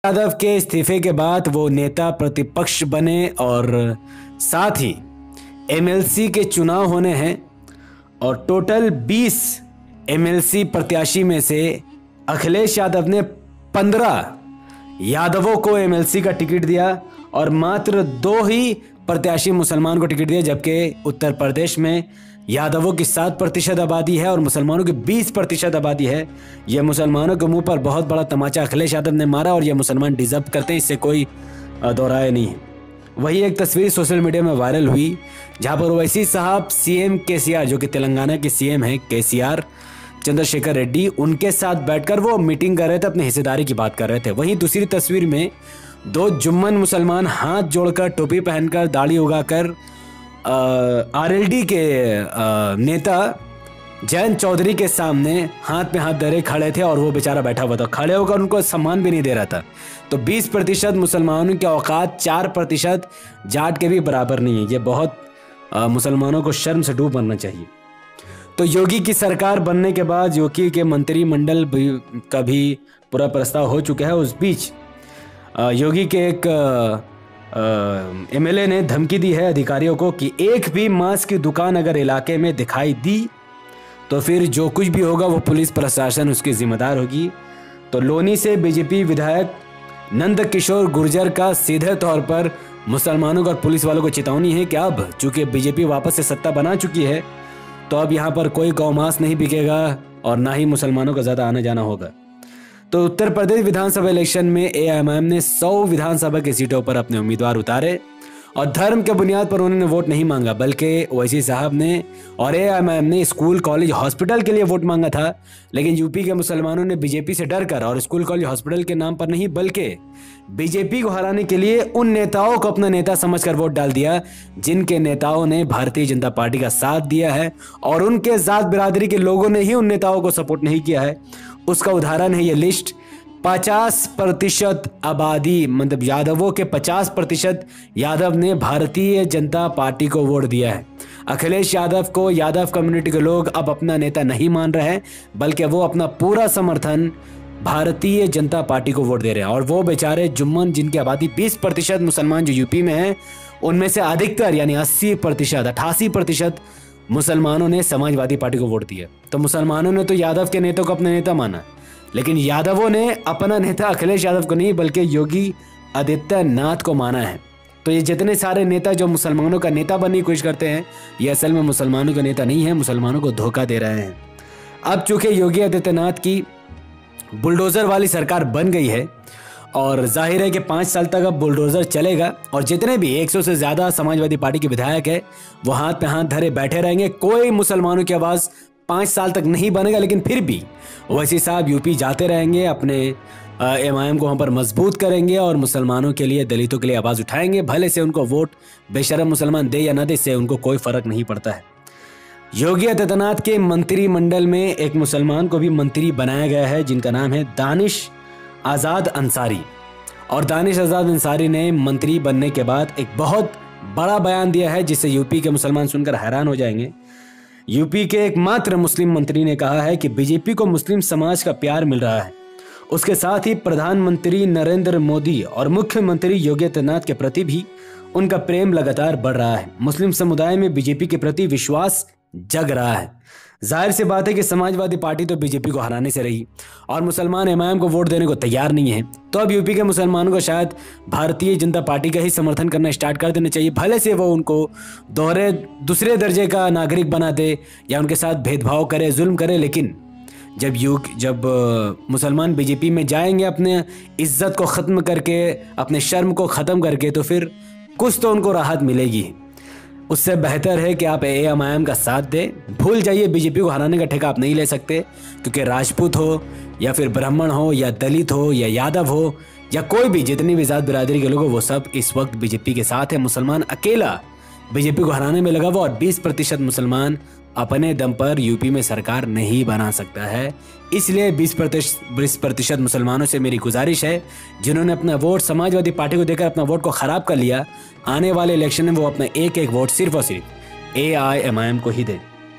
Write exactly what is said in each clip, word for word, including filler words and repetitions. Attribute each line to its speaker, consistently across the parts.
Speaker 1: यादव के इस्तीफे के बाद वो नेता प्रतिपक्ष बने और साथ ही एमएलसी के चुनाव होने हैं और टोटल बीस एमएलसी प्रत्याशी में से अखिलेश यादव ने पंद्रह यादवों को एमएलसी का टिकट दिया और मात्र दो ही प्रत्याशी मुसलमान को टिकट दिया, जबकि उत्तर प्रदेश में यादवों की सात प्रतिशत आबादी है और मुसलमानों की बीस प्रतिशत आबादी है। यह मुसलमानों के मुंह पर बहुत बड़ा तमाचा अखिलेश यादव ने मारा और यह मुसलमान डिजर्व करते हैं, इससे कोई दोहराया नहीं है। वही एक तस्वीर सोशल मीडिया में वायरल हुई जहां पर ओवैसी साहब सीएम केसीआर, जो कि तेलंगाना के सीएम हैं केसीआर चंद्रशेखर रेड्डी, उनके साथ बैठकर वो मीटिंग कर रहे थे, अपनी हिस्सेदारी की बात कर रहे थे। वहीं दूसरी तस्वीर में दो जुम्मन मुसलमान हाथ जोड़कर, टोपी पहनकर, दाढ़ी उगाकर आरएलडी के आ, नेता जयंत चौधरी के सामने हाथ में हाथ धरे खड़े थे और वो बेचारा बैठा हुआ था, खड़े होकर उनको सम्मान भी नहीं दे रहा था। तो बीस प्रतिशत मुसलमानों की औकात चार प्रतिशत जाट के भी बराबर नहीं है। ये बहुत आ, मुसलमानों को शर्म से डूब मरना चाहिए। तो योगी की सरकार बनने के बाद योगी के मंत्रिमंडल का भी पूरा प्रस्ताव हो चुका है। उस बीच योगी के एक एमएलए ने धमकी दी है अधिकारियों को कि एक भी मांस की दुकान अगर इलाके में दिखाई दी तो फिर जो कुछ भी होगा वो पुलिस प्रशासन उसकी जिम्मेदार होगी। तो लोनी से बीजेपी विधायक नंद किशोर गुर्जर का सीधे तौर पर मुसलमानों और पुलिस वालों को चेतावनी है कि अब चूंकि बीजेपी वापस से सत्ता बना चुकी है तो अब यहाँ पर कोई गौमांस नहीं बिकेगा और ना ही मुसलमानों का ज़्यादा आना जाना होगा। तो उत्तर प्रदेश विधानसभा इलेक्शन में एआईएमआईएम ने सौ विधानसभा की सीटों पर अपने उम्मीदवार उतारे और धर्म के बुनियाद पर उन्होंने वोट नहीं मांगा, बल्कि ओवैसी साहब ने और एआईएमआईएम ने स्कूल कॉलेज हॉस्पिटल के लिए वोट मांगा था। लेकिन यूपी के मुसलमानों ने बीजेपी से डरकर और स्कूल कॉलेज हॉस्पिटल के नाम पर नहीं बल्कि बीजेपी को हराने के लिए उन नेताओं को अपना नेता समझकर वोट डाल दिया जिनके नेताओं ने भारतीय जनता पार्टी का साथ दिया है और उनके जात बिरादरी के लोगों ने ही उन नेताओं को सपोर्ट नहीं किया है। उसका उदाहरण है ये लिस्ट। पचास प्रतिशत आबादी मतलब यादवों के पचास प्रतिशत यादव ने भारतीय जनता पार्टी को वोट दिया है। अखिलेश यादव को यादव कम्युनिटी के लोग अब अपना नेता नहीं मान रहे हैं, बल्कि वो अपना पूरा समर्थन भारतीय जनता पार्टी को वोट दे रहे हैं। और वो बेचारे जुम्मन जिनकी आबादी बीस प्रतिशत मुसलमान जो यूपी में है, उनमें से अधिकतर यानी अस्सी प्रतिशत अट्ठासी प्रतिशत मुसलमानों ने समाजवादी पार्टी को वोट दिया। तो मुसलमानों ने तो यादव के नेता को अपना नेता माना, लेकिन यादवों ने अपना नेता अखिलेश यादव को नहीं बल्कि योगी आदित्यनाथ को माना है। तो ये जितने सारे नेता जो मुसलमानों का नेता बनने की कोशिश करते हैं, ये असल में मुसलमानों का नेता नहीं है, मुसलमानों को धोखा दे रहे हैं। अब चूंकि योगी आदित्यनाथ की बुलडोजर वाली सरकार बन गई है और जाहिर है कि पाँच साल तक अब बुलडोजर चलेगा और जितने भी एक सौ से ज़्यादा समाजवादी पार्टी के विधायक है वो हाथ पे हाथ धरे बैठे रहेंगे। कोई मुसलमानों की आवाज़ पाँच साल तक नहीं बनेगा, लेकिन फिर भी ओवैसी साहब यूपी जाते रहेंगे, अपने एमआईएम को वहाँ पर मजबूत करेंगे और मुसलमानों के लिए, दलितों के लिए आवाज़ उठाएंगे। भले से उनको वोट बेशरम मुसलमान दे या ना दे, इससे उनको कोई फ़र्क नहीं पड़ता है। योगी आदित्यनाथ के मंत्रिमंडल में एक मुसलमान को भी मंत्री बनाया गया है जिनका नाम है दानिश आज़ाद अंसारी। और दानिश आज़ाद अंसारी ने मंत्री बनने के बाद एक बहुत बड़ा बयान दिया है जिससे यूपी के मुसलमान सुनकर हैरान हो जाएंगे। यूपी के एकमात्र मुस्लिम मंत्री ने कहा है कि बीजेपी को मुस्लिम समाज का प्यार मिल रहा है, उसके साथ ही प्रधानमंत्री नरेंद्र मोदी और मुख्यमंत्री योगी आदित्यनाथ के प्रति भी उनका प्रेम लगातार बढ़ रहा है। मुस्लिम समुदाय में बीजेपी के प्रति विश्वास जग रहा है। जाहिर सी बात है कि समाजवादी पार्टी तो बीजेपी को हराने से रही और मुसलमान एमआईएम को वोट देने को तैयार नहीं है। तो अब यूपी के मुसलमानों को शायद भारतीय जनता पार्टी का ही समर्थन करना स्टार्ट कर देना चाहिए, भले से वो उनको दोहरे दूसरे दर्जे का नागरिक बना दे या उनके साथ भेदभाव करे, जुल्म करे। लेकिन जब युग जब मुसलमान बीजेपी में जाएंगे अपने इज्जत को ख़त्म करके, अपने शर्म को ख़त्म करके, तो फिर कुछ तो उनको राहत मिलेगी। उससे बेहतर है कि आप एआईएमआईएम का साथ दें। भूल जाइए, बीजेपी को हराने का ठेका आप नहीं ले सकते, क्योंकि राजपूत हो या फिर ब्राह्मण हो या दलित हो या यादव हो या कोई भी जितनी भी जात बिरादरी के लोग हो, वो सब इस वक्त बीजेपी के साथ है। मुसलमान अकेला बीजेपी को हराने में लगा हुआ और बीस प्रतिशत मुसलमान अपने दम पर यूपी में सरकार नहीं बना सकता है। इसलिए बीस प्रतिशत मुसलमानों से मेरी गुजारिश है, जिन्होंने अपना वोट समाजवादी पार्टी को देकर अपना वोट को ख़राब कर लिया, आने वाले इलेक्शन में वो अपना एक एक वोट सिर्फ और सिर्फ एआईएमआईएम को ही दे।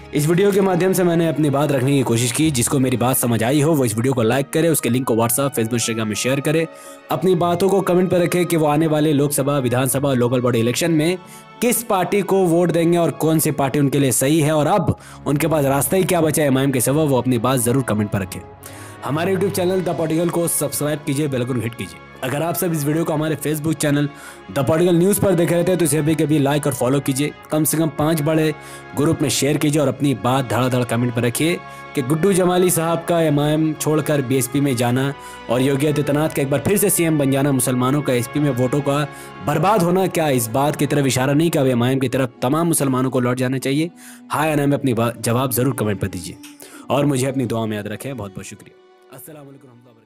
Speaker 1: इस वीडियो के माध्यम से मैंने अपनी बात रखने की कोशिश की। जिसको मेरी बात समझ आई हो वो इस वीडियो को लाइक करे, उसके लिंक को व्हाट्सएप, फेसबुक, इंस्टाग्राम में शेयर करे, अपनी बातों को कमेंट पर रखे कि वो आने वाले लोकसभा, विधानसभा और लोकल बॉडी इलेक्शन में किस पार्टी को वोट देंगे और कौन सी पार्टी उनके लिए सही है, और अब उनके पास रास्ता ही क्या बचा है एम आई एम के सिवा। वो अपनी बात जरूर कमेंट पर रखें। हमारे यूट्यूब चैनल द पॉलिटिकल को सब्सक्राइब कीजिए, बेल आइकन हिट कीजिए। अगर आप सब इस वीडियो को हमारे Facebook channel the political news पर देख रहे थे तो इसे भी कभी लाइक और फॉलो कीजिए। कम से कम पांच बड़े ग्रुप में शेयर कीजिए और अपनी बात धड़ाधड़ कमेंट पर रखिए कि गुड्डू जमाली साहब का एम आई एम छोड़कर बी एस पी में जाना और योगी आदित्यनाथ का एक बार फिर से सी एम बन जाना, मुसलमानों का एस पी में वोटों का बर्बाद होना, क्या इस बात की तरफ इशारा नहीं कि एम आई एम की तरफ तमाम मुसलमानों को लौट जाना चाहिए? हाँ या ना में अपनी जवाब जरूर कमेंट पर दीजिए और मुझे अपनी दुआ में याद रखें। बहुत बहुत शुक्रिया। अस्सलाम वालेकुम।